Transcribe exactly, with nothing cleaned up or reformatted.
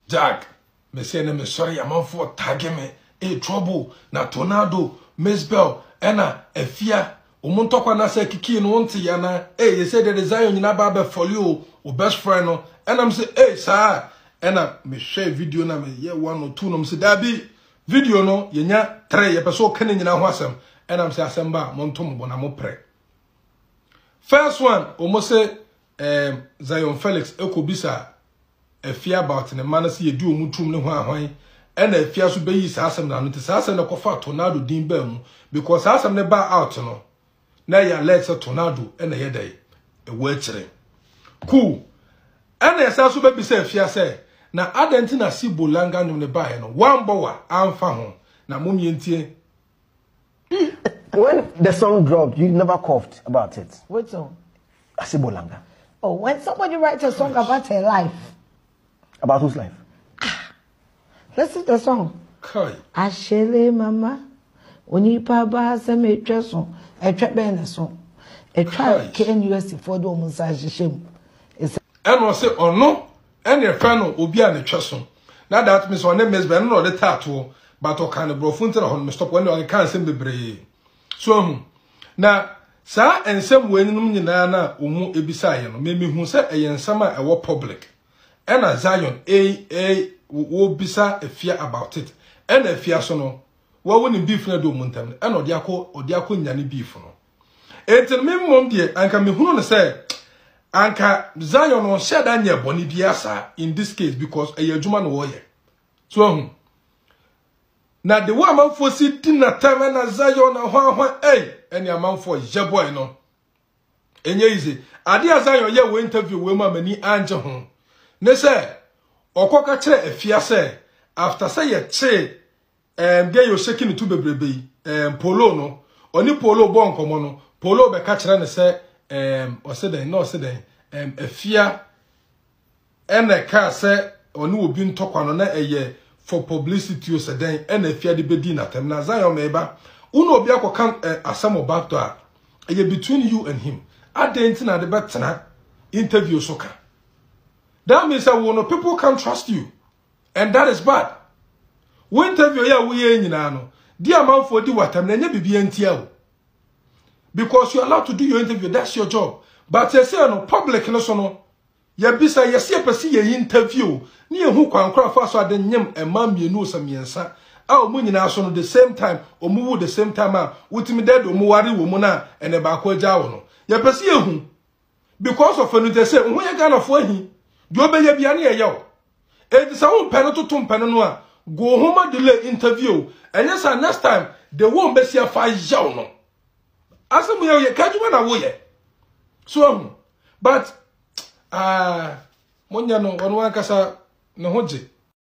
Jack, me say na me sorry amanfo tag me e trouble na tornado mzbel ena afia omuntokwa na say kiki no wonte ya na eh you say the design nyina ba be follow o best friend no ena me say eh sir ena me share video na me ye one or two no me say dabi video no yenya three ye person kan nyina ho asem ena me say asem ba montom bo na mo pre first one omo say um Zion Felix ekobisa afia about ne man say yedu omutum ne ho ahwan ena afia so beyi sa asem na no te sa asem na kofa tornado din ba mu because sa asem ne ba out no na ya let's tornado ena ye dai e wo akire cool ena esa so be say afia say na adentina si bolanga no ne ba he no one bowa amfa ho na momientie. When the song dropped, you never coughed about it. What song? Asibolanga. Oh, when somebody writes a song about her life. About whose life? Ah, listen to the song. Kai. Ashele mama, onipa ba se me tweso, e twa ben na so. E twa K U S for do mo sa hyehyem. Eno say ono, ene fa no obi a ne tweso. Na that means one mzbel no the tattoo, but o kan brofo nti na ho me stop when o kan sem bebre. So na sa ensem wenum nyina na omu ebisa ye no me me hu se eyensam a ewo public. Ena Zion a a wo bisa afia about it. Ena afia so no wo woni beef na do muntam. Ena odi akọ odi akọ nyane beef no. Etin me mom de anka me hunu no say anka Zion on shed anya boni biasa in this case because e adwuma no wo ye. So hu na the one man for sit dinner time na Zion na hwan hwan eh eni amanfo je boy no. Enye easy. Ade Zion ye wo interview we ma mani anje ho. Ne say okoka kire afia say after say ye che em dey you shaking to bebrebe em polo no oni polo bo nkomo no polo be ka kire ne say em o say den no say den em afia ene ka say oni obi ntokwa no na eye for publicity o say den ene afia de bedi na tem na Zion meba uno obi akoka asam about to a eye between you and him adent na de betena interview soka. That means that no people can't trust you. And that is bad. We interview ya we nyina no. Dear man for di watam na nya bibia ntia. Because you are allowed to do your interview, that's your job. But you say no public no so no. Ya bisa ya se pesi ye interview. Ni ehu kwankra fa so ade nyem ema mienu samiensa. A omu nyina so no the same time, omu wo the same time a wutimi dead omu ware wo mu na ene ba ko agya wo no. Ya pesi ehu. Because of anu they say, "Who ya Ghana for hi?" Do be ye bia na ye yo. E say won pene to to pene no a go home delay interview. And yes next time the won be see fa yaw no. Asem ye ye kaduma na wo ye. So but ah monya no ono akasa ne hoje